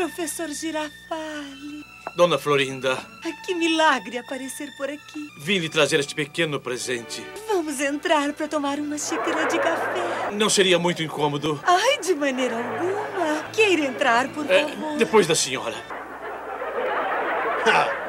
Professor Girafale. Dona Florinda. Que milagre aparecer por aqui. Vim lhe trazer este pequeno presente. Vamos entrar para tomar uma xícara de café. Não seria muito incômodo? Ai, de maneira alguma. Queira entrar, por favor. Depois da senhora.